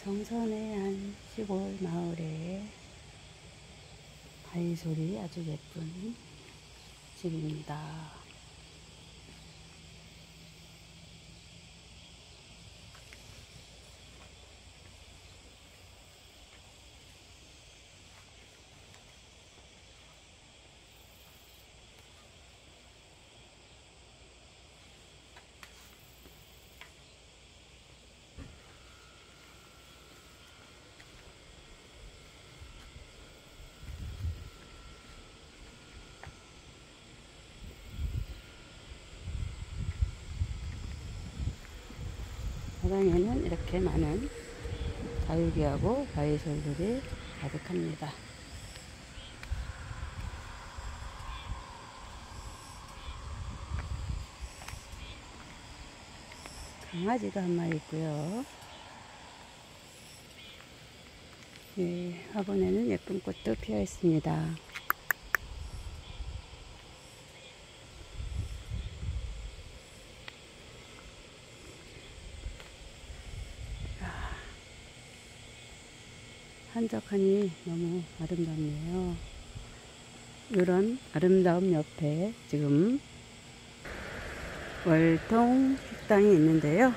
정선의 한 시골 마을에 바위소리 아주 예쁜 집입니다. 마당에는 이렇게 많은 다육이하고 바위솔들이 가득합니다. 강아지도 한 마리 있고요. 네, 화분에는 예쁜 꽃도 피어 있습니다. 한적하니 너무 아름답네요. 이런 아름다움 옆에 지금 월통 식당이 있는데요.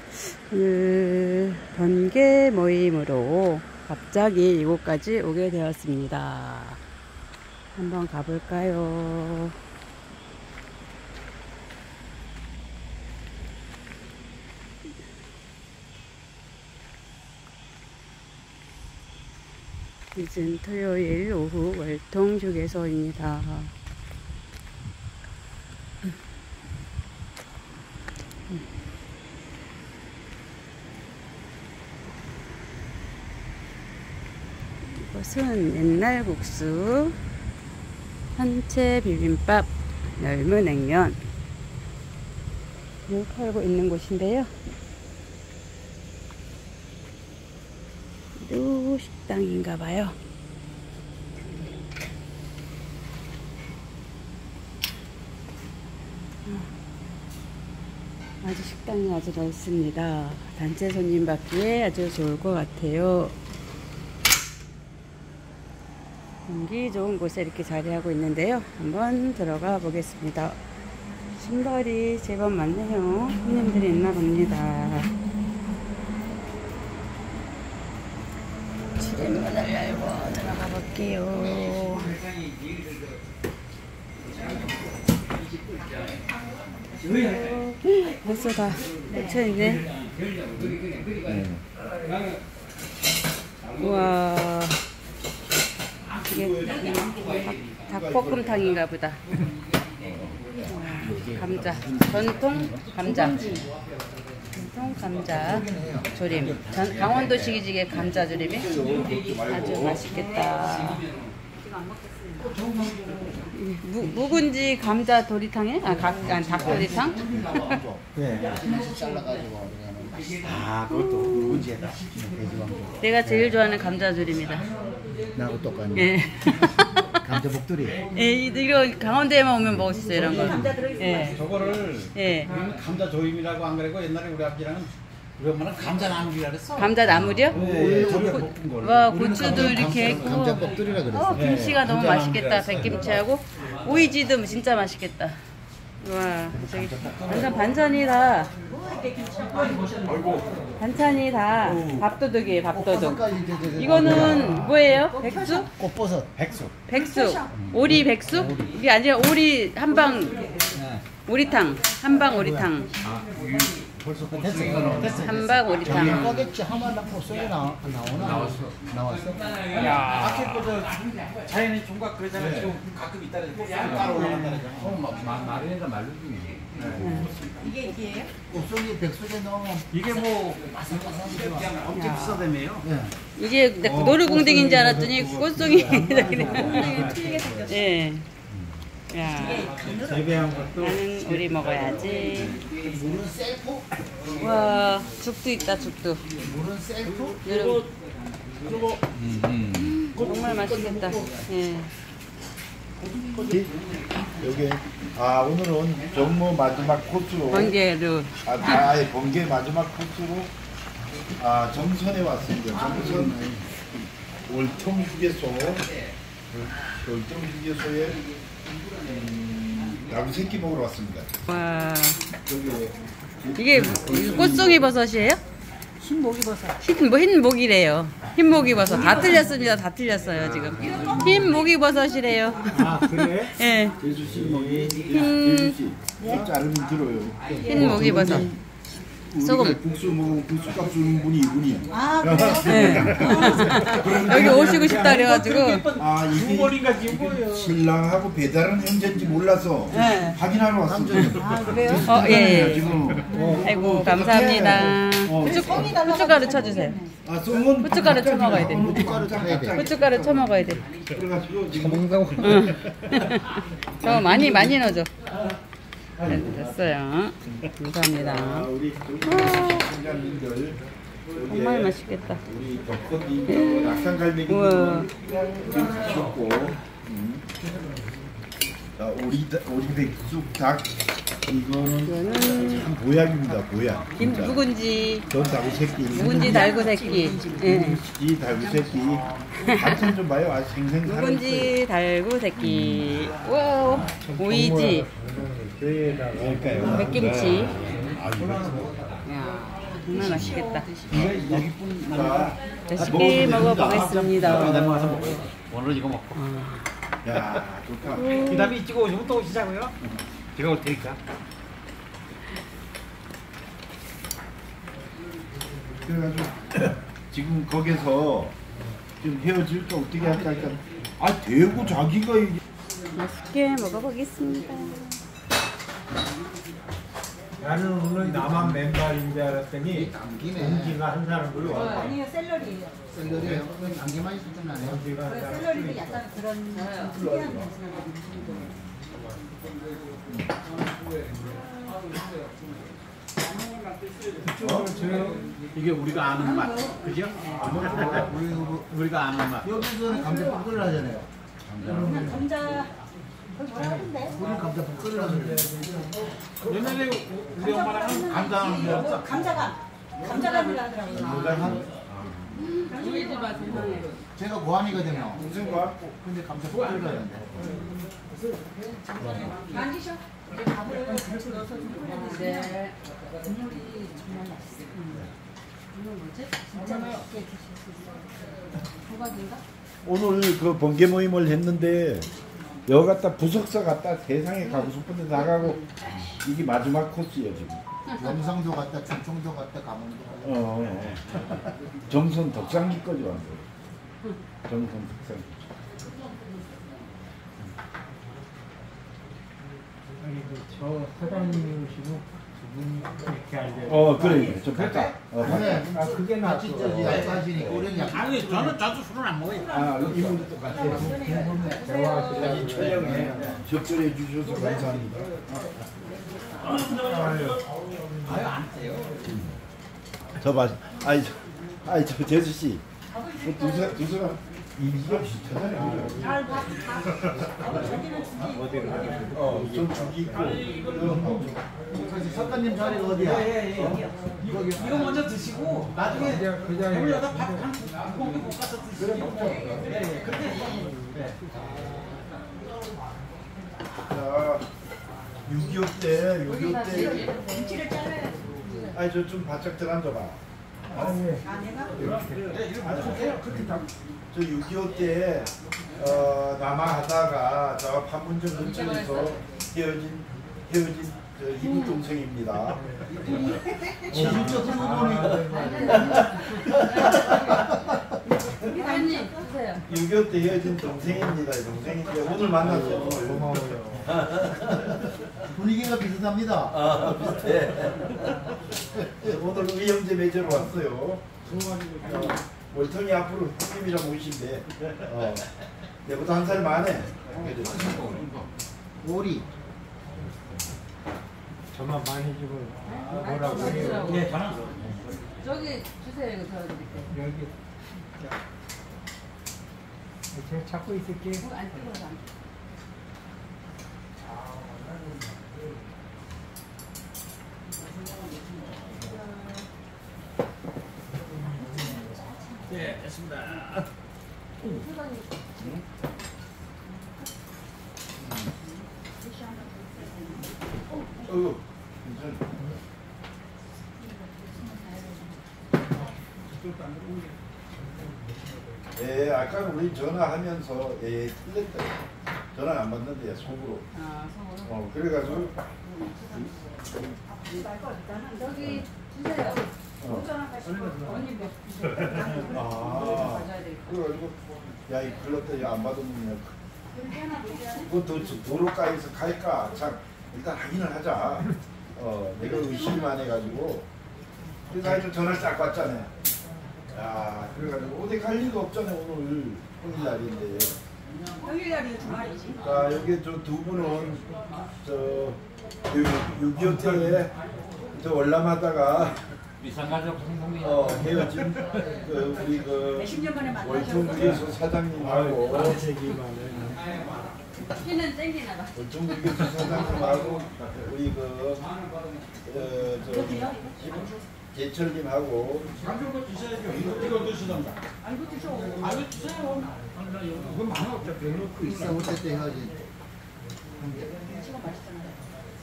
오늘 번개 모임으로 갑자기 이곳까지 오게 되었습니다. 한번 가볼까요? 늦은 토요일 오후 월통 휴게소입니다. 이것은 옛날 국수, 한채 비빔밥, 넓은 냉면 을 팔고 있는 곳인데요. 또 식당인가 봐요. 아주 식당이 아주 넓습니다. 단체 손님 받기에 아주 좋을 것 같아요. 공기 좋은 곳에 이렇게 자리하고 있는데요. 한번 들어가 보겠습니다. 신발이 제법 많네요. 손님들이 있나 봅니다. 출입문을 열고 들어가 볼게요. 벌써 다 꽂혀있네. 우와, 이게 닭볶음탕인가 보다. 감자, 전통 감자 조림, 강원도식이지게 감자 조림이 아주 맛있겠다. 묵은지 감자 도리탕에? 닭도리탕? 네. 그것도 묵은지에다. 내가 제일 좋아하는 감자 조림이다. 나하고 똑같네. 예. 감자 목도리. 예, 이거 강원도에만 오면 먹을 수 있어요, 이런 거. 예. 저거를 예. 감자 조임이라고 안 그러고 옛날에 우리 아버지랑은 우리 엄마는 감자 나물이라 그랬어. 감자 나물이요? 네, 저게 볶은 걸. 와, 고추도 이렇게 했고. 감자 목도리라 그랬어. 김치가 너무 감자 맛있겠다. 나물이라서. 백김치하고 오이지도 진짜 맛있겠다. 와, 저기 완전 반찬이다. 반찬이 다 밥도둑이에요, 밥도둑. 이거는 뭐예요? 백수? 꽃버섯. 백수. 오리 백수? 이게 아니라 오리 한방 오리탕, 한방 오리탕. 벌써 됐어. 한방 오리탕. 꺼겠지 하면 소리 나오나? 나왔어. 야, 아까 그 자연의 종각 그러잖아요. 지금 가끔 있다 그러잖아요. 따로 올라간다잖아요. 마른에다 말른 중이에요. 이게요? 꽃송이 백숙에 넣으면 이게 뭐 그냥 엄청 비싸다며요. 이게 노루궁뎅이인 줄 알았더니 꽃송이. 예. 야, 재배한 것도 나는 우리 먹어야지. 물은 셀프? 와, 죽도 있다, 죽도. 물은 셀프? 여러분, 정말 맛있겠다. 예. 여기 오늘은 정모 마지막 코스로 번개로. 아예 번개 마지막 코스로 정선에 왔습니다. 정선 월통휴게소. 월통휴게소에 나무새끼 먹으러 왔습니다. 와, 여기 이게 꽃송이 버섯이에요? 흰 목이래요. 흰 목이버섯. 다 틀렸습니다. 다 틀렸어요, 지금. 흰 목이버섯이래요. 아, 그래? 예. 제주씨 먹이. 제주씨. 자르면 들어요. 흰 목이버섯. 소금. 국수 먹으면 국수값 주는 분이 이분이야. 네. 여기 오시고 싶다 그래가지고. 이게 주머니가 지금 신랑하고 배달은 형제인지 몰라서 네. 확인하러 왔습니다. 그래요? 예. 지금 아이고, 감사합니다. 후춧가루 쳐주세요. 쏘면 후춧가루 쳐먹어야 돼. 후춧가루 타야 돼. 후춧가루 쳐먹어야 돼. 그래가지고 지금 먹는다고. 저 많이 넣어줘. 네, 됐어요. 감사합니다. 우리 시청자님들 정말 맛있겠다. 우리 덕분님 낙산갈매기 우와. 드셨고 오리 백숙 닭 이거는 참 보약입니다. 보약. 김 누군지 전 다구새끼 누군지 달고 새끼. 예. 이 다구새끼 반찬 좀 봐요. 아주 생생 누군지 달고 새끼. 와우. 오이지. 그러니까요. 백김치. 아주 야, 정말 맛있겠다. 자, 맛있게 먹어보겠습니다. 오늘 이거 먹고. 야 좋다. 그 다음에 이찍어 오시면 또 오시자고요. 제가 올 테니까. 그래가지고 지금 거기서 지금 헤어질까 어떻게 할까 하니까 대구 자기가 이게 맛있게 먹어보겠습니다. 나는 오늘 나만 맨발인 줄 알았더니 공기가 한 사람으로 와. 아니요, 샐러리예요. 샐러리예요? 안개만 있을 줄 아네요. 공기가 한 사람. 샐러리도 약간 그런 특이한 맛이 이게 우리가 아는 맛, 그죠? 우리가 아는 맛. 여기서는 감자 볶음을 하잖아요. 나요. 감자 뭐라 하던데? 우리 감자 볶음을 하는데. 옛날에 우리 엄마랑 감자는 줄 감자감이라 하더라고요. 제가 고함이거든요. 무슨 거? 근데 감자 볶음을 하는데. 만지셔. 밥을 같이 넣어서 좀 끓여주세요. 국물이 정말 맛있어요. 이거 뭐지? 진짜 맛있게 드실 수 있어요. 호박인가? 오늘 그 번개 모임을 했는데 여기 갔다 부석사 갔다 세상에 가고 싶은 데 다 가고 이게 마지막 코스예요 지금. 영상도 갔다, 충청도 갔다, 강원도 갔다. 정선 덕상기까지 왔어요. 정선 덕상기. 아니 저 사장님이시고 두 분이 이렇게 앉아. 그래. 좀 바꿔. 아 그게 낫죠. 진짜 약하시니까 우리는 약. 아니 저도 술은 안 먹어요. 이분도 똑같아요. 이 촬영에 적절해 주셔서 감사합니다. 아유 안 돼요. 저 봐. 저 재수 씨. 두 사람 이미지가 비슷하잖아요. 좀 죽이 있고. 석가님 자리가 어디야? 이거 먼저 드시고 나중에 배불러다 밥한 공기 못 가서 드시고. 자, 6.25 때. 저 좀 바짝 들어앉아봐. 저 6.25 때 남아하다가 저 판문점 근처에서 헤어진 저 이북 동생입니다. 진짜 회장님 드세요. 6.25 때 헤어진 동생입니다. 동생인데 오늘 만났어요. 고마워요. 분위기가 비슷합니다. 비슷해. 오늘 의형제 맺으러 왔어요. 월통이 앞으로 형님이랑 오신대. 내보다 한 살 많네. 오리. 저만 많이 주고 뭐라고 해요. 예, 저는 저기 주세요. 이거 저어드릴게요. 여기 제가 찾고 있을게요. 안 뜨거워서 안 됐습니다. 예, 아까 우리 전화하면서 예, 틀렸다. 전화 안 받는데 속으로. 아, 속으로. 그래가지고 여기 주세요. 언니 몇 아, 가져야 될 거. 그래가지고 야이 글렀다 야안 받으면 그것도 도로가에서 갈까 참 일단 확인을 하자. 내가 의심이 안 해가지고 그래서 하여튼 전화를 딱 받잖아요. 야 그래가지고 어디 갈 리가 없잖아요. 오늘 평일날인데. 평일날이 주말이지. 자 여기 저 두 분은 저 6.25 때에 저 월남하다가 미상가족 성공이 헤어진 그 우리 그 몇십 년 만에 만나셨어. 월통주의소 사장님하고 얘기만은 피는 땡기나 봐. 월통주의소 사장님하고 우리 제철님하고 한국어 드셔야죠. 이거 드시던가. 알고 드셔. 아니 드세요. 이거 많아 어차피. 있어 어쨌든 해야지. 시간 맛있잖아요.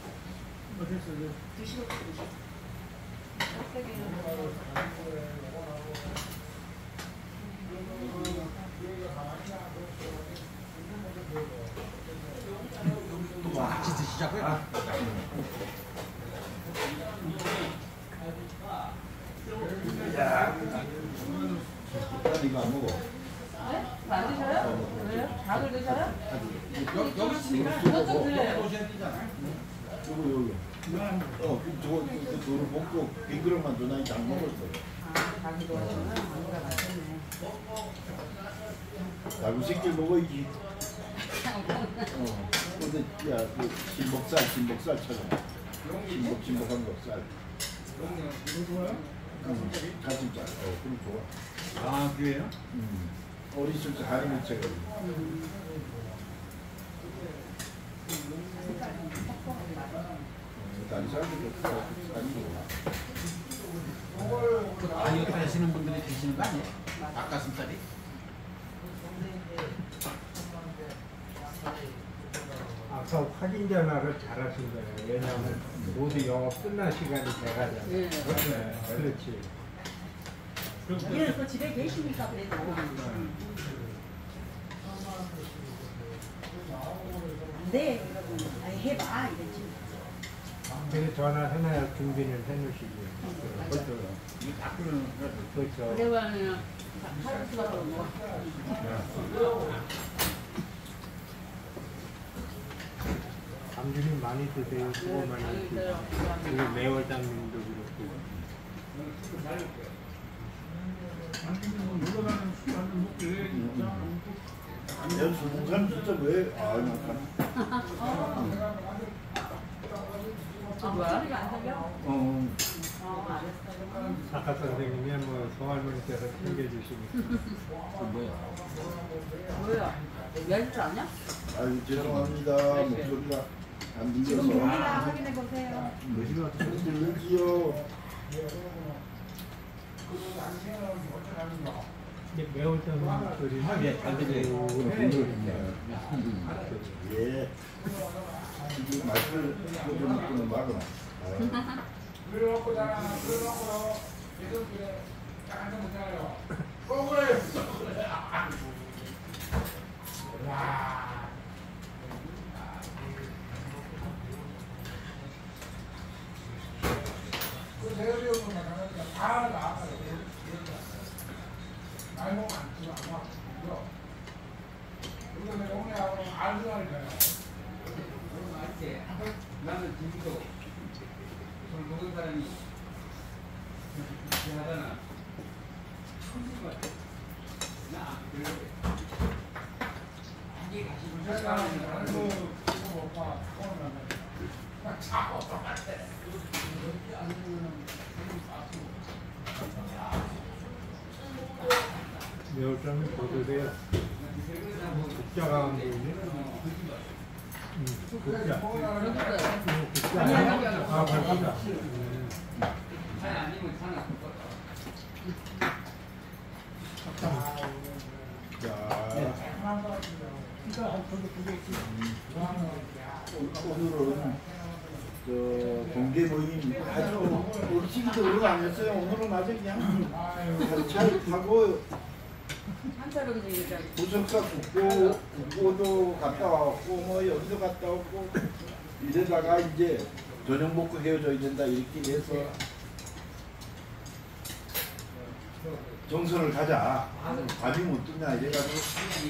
드시고 드시고. 같이 드시자고요. 이거 안 먹어. 안 드셔요? 왜요? 닭을 드셔요? 여기 있으니까 그것도 그래. 보셔야 되잖아. 요거. 저거 도로 먹고 빈 그릇만 더 나이 안 먹었어. 아, 닭이도 안주가 맛있네. 나도 새끼 먹어야지. 근데 야그 진목살처럼 진목한 거 쌀. 가슴살. 그럼 좋아. 아 그래요? 어렸을 때 한이 맺혀가지고. 다리살도 좋고 살이 좋아. 다이어트 하시는 분들이 드시는 거 아니에요? 닭가슴살이? 아까 확인 전화를 잘하신 거예요. 왜냐하면 모두 영업 끝날 시간이 돼가잖아요. 네. 그렇지. 여기는 또 집에 계시니까 그래도. 네, 여러분. 아니, 해봐. 이랬지. 그래서 전화해놔야 준비를 해놓으시고. 이게 닭으로는 그렇죠. 그래가지고 하루 수박으로 먹어. 감귤이 많이 드세요. 그거 많이 드세요. 그리고 매월당님도 그렇고. 내가 수능산 진짜 왜? 나 뭐야? 아까 선생님이 뭐 송할머니께서 챙겨주시니까. 뭐야? 열줄 줄 아냐? 아유 죄송합니다. 목소리가 안 지금 들려서. 몸이나 확인해 보세요. 들리지요. 이제 매월당 소리는 잘 들려요. 예. 이 말을 좀 막아. 나는 지금도 술 먹은 사람이 이렇게 하잖아. 힘든 것 같아. 나 그래. 이게 가시면 매월당이 보드세요. 국자가 안 보이네. 국자. 국자. 아, 맞다. 잘 아니면 사나. 딱 오늘은 저 공개 모임 아주 일찍도 그러고 안 했어요. 오늘은 아주 그냥 차를 타고 한자로 그냥 얘기하자. 부석사 국보도 갔다 왔고 뭐 여기도 갔다 왔고 이러다가 이제 저녁 먹고 헤어져야 된다 이렇게 해서 정선을 가자. 밤이 못 뜨냐 이래가지고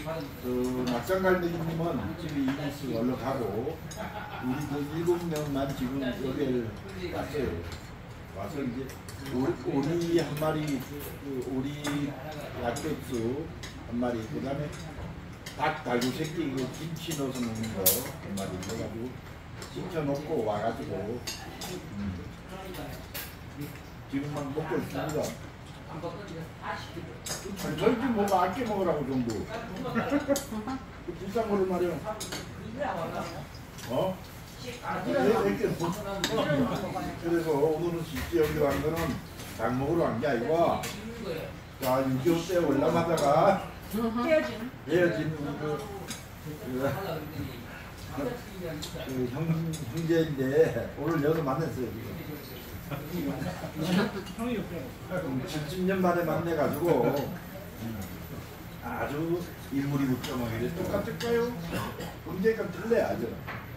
낙산갈매기님은 집에 이기스 얼른 가고 우리 7명만 지금 여기를 왔어요. 와서 이제 오리 한 마리, 오리 약백수 한 마리, 그 다음에 닭 달고 새끼 김치 넣어서 먹는 거 한 마리 해가지고 시켜놓고 와가지고 지금 막 먹고 있습니다. 절대 뭐 아껴 먹으라고 정도. 비싼 거를 말이야. 어? 그래서 오늘은 실제 여기 간 거는 닭 먹으러 간 게 아니고 자 6.25 때 월남하다가 헤어진 형제인데 오늘 여기서 만났어요 지금. 70년 만에 만나가지고 아주 인물이 붙여먹이래. 똑같을까요? 굉장히 틀려 아주.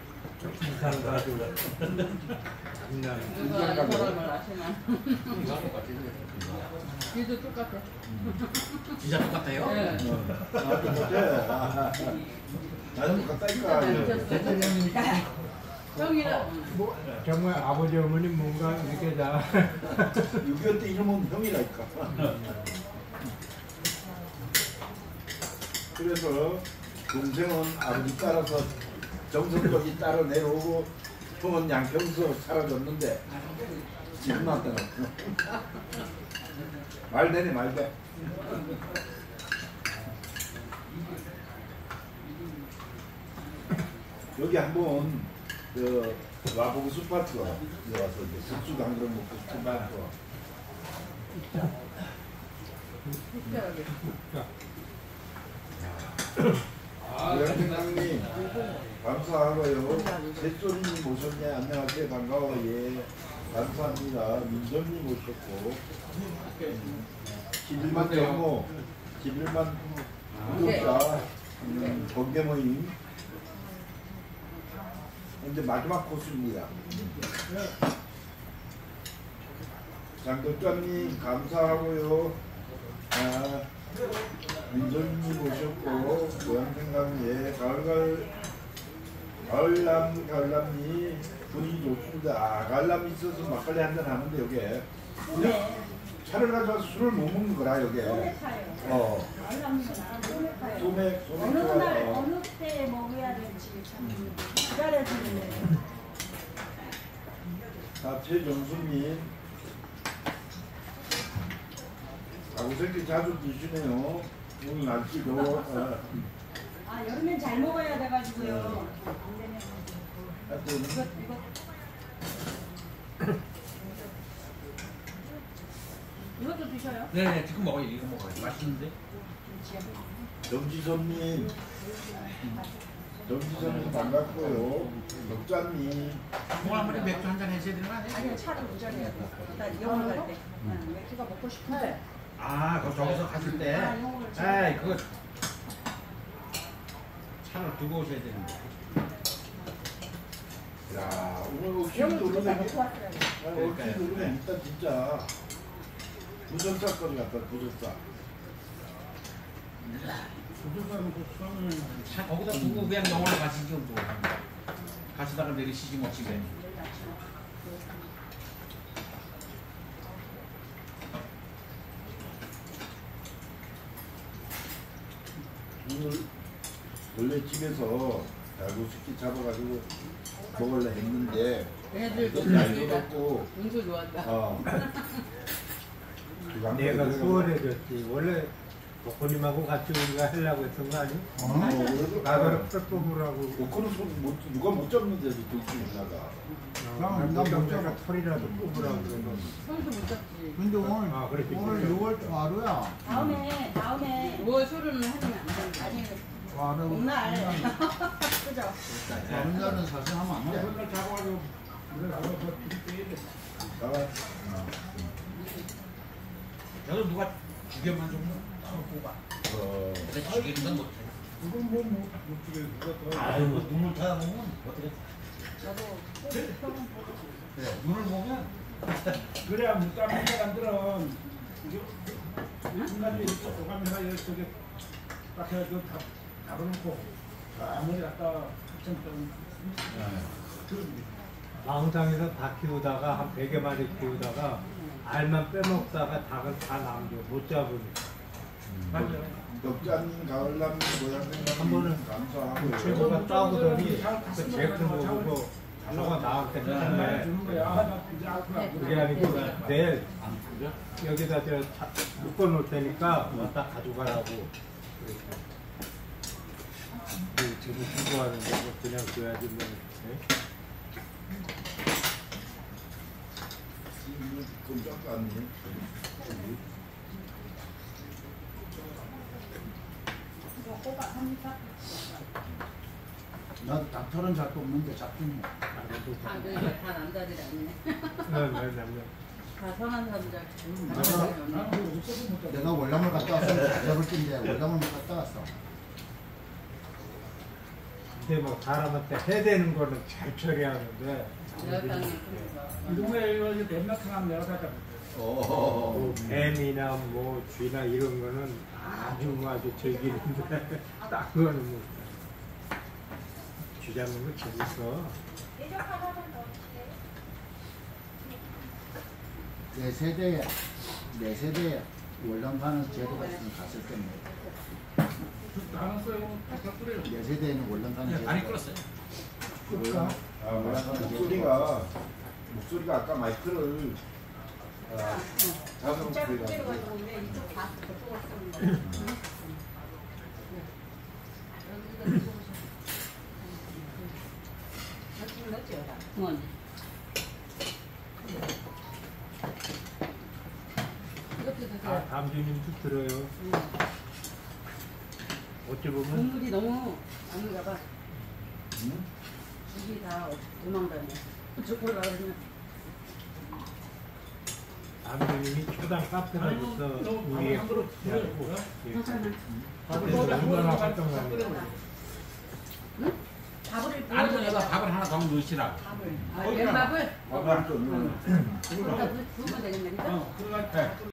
얘도 똑같아. 진짜 똑같아요? 네. 나는 똑같다니까. 형이랑 뭐 정말 아버지 어머니 뭔가 이렇게 다 6.25 때 이름은 형이라니까. 그래서 동생은 아버지 따라서 정성적이 따라 내려오고 형은 양평서 사라졌는데 지금 나타나. 말되네 말돼. 여기 한번 와보고 숲밭으로 와서 이제 국수도 한 그릇 먹고 숲밭으로. 고양생장님 감사하고요. 새소리님 모셨네. 안녕하세요. 반가워요. 예. 감사합니다. 민정님 모셨고 11만 정모 11만 구독자 번개 모임 이제 마지막 코스입니다. 장덕자님 감사하고요. 민정님 오셨고 고향생각 예 가을남이 분위기 좋습니다. 가을남이 있어서 막걸리 한잔 하는데 여기에 그냥 차를 가져와서 술을 못 먹는 거라 여기에. 소맥 어느 날 좋아요. 어느 때 먹어야 될지 참 기다려지는데. 자, 최정수님 아구새끼 자주 드시네요. 오늘 날씨 더워. 아 여름엔 잘 먹어야 돼가지고요. 안 되면 하여튼 이것도 드셔요? 네네 지금 먹어요. 이거 먹어요. 맛있는데? 정지선님 반갑고요. 덕자님 오늘 한 번에 맥주 한잔 하셔야 되는 거 아니에요? 아니요 차를 운전해야 돼. 일단 영월 갈 때. 맥주가 먹고 싶은데. 아, 그거 저기서 갔을 때? 아, 영월 에이, 그거 차를 두고 오셔야 되는데. 야 오늘 혹시 영월 두고 누르면 먹고 왔어요. 혹시 누르면 이따 진짜 부전사까지 갔다 부전사. 차 거기다 두고 그냥 영화를 가시지 뭐. 가시다가 내리시지 뭐 집에. 오늘 원래 집에서 야구스키 잡아가지고 먹으려 했는데 애들도 날도 덥고 운수 좋았다. 내가 수월해졌지. 원래 목사님하고 같이 우리가 하려고 했던 거 아니? 나더러 풀 뽑으라고. 그거는 누가 못 잡는데 둘 중에 하나가. 남자가 털이라도 뽑으라고 그러면. 손도 못 잡지. 근데 오늘 아, 그렇지. 오늘 6월 초하루야. 다음에 5월 술은 하면 안 된다. 아니 봄날. 그죠? 다른 날은 사실 하면 안 돼. 그걸 잡아가지고 물에 가서 빼야 돼. 여기 누가 두 개만 좀 뽑아. 근데 죽이는 건 못해. 그건 못 죽여 그거 아유, 뭐 눈물 타다 보면 어떻게? 나도 그래, 눈을 보면 그래야 물감인 사람들은 중간에 이렇게 도감이나 이렇게 딱 해가지고 잡아놓고 아무리 갖다 합성병 망상에서 다 키우다가 한 100여 마리 키우다가 알만 빼먹다가 닭을 다 남겨 못 잡으니까. 맞아요. 넉잔 가을남 모양생 한 번은 감사하고 최고가 따오더니 그 제품 보고 저거 나한테 맨날 주는 거야. 이제 앞으로 그게 아니고 내일 여기다 저 묶어놓을 테니까 왔다 가져가라고 그랬어. 그 지금 수고하는데 뭐 그냥 줘야지 뭐. 네? 꼼짝도 안 해. 나도 닥터는 잘 뽑는데 잡히네. 아, 그러니까 다 남자들이 아니네. 다 선한 남자. 내가 월남을 갔다 왔으면 잘 잡을 텐데 월남을 못 갔다 왔어. 근데 뭐 사람한테 해대는 거는 잘 처리하는데 이 동네에 이제 뱀나타나면 내가 다 잡을게. 뭐 뱀이나 뭐 쥐나 이런 거는 아주 즐기는데 딱 그거는 뭐 쥐 잡는 거 재밌어. 내 세대에 월남 가는 제도가 있으면 갔을 텐데. 나는 써요. 다 끓여요. 내 세대에는 월남 가는 제도가 많이 끓었어요. 그럴까? 목소리가 아까 마이크를 잡은 소리가 원. 이렇게 아, 드세요. 담주님도 들어요. 어찌 보면 국물이 너무 아닌가 봐. 집이 다 도망다녀. 저걸 말하면 담주님이 초당 카페가 있어 우리의 프로트하고 밥을 얼마나 활동하는지. 밥을 안에다 밥을 하나 더 넣으시라고. 밥을. 아, 밥을. 밥을 좀 그러니까 부으면 되겠네. 그죠? 그러니까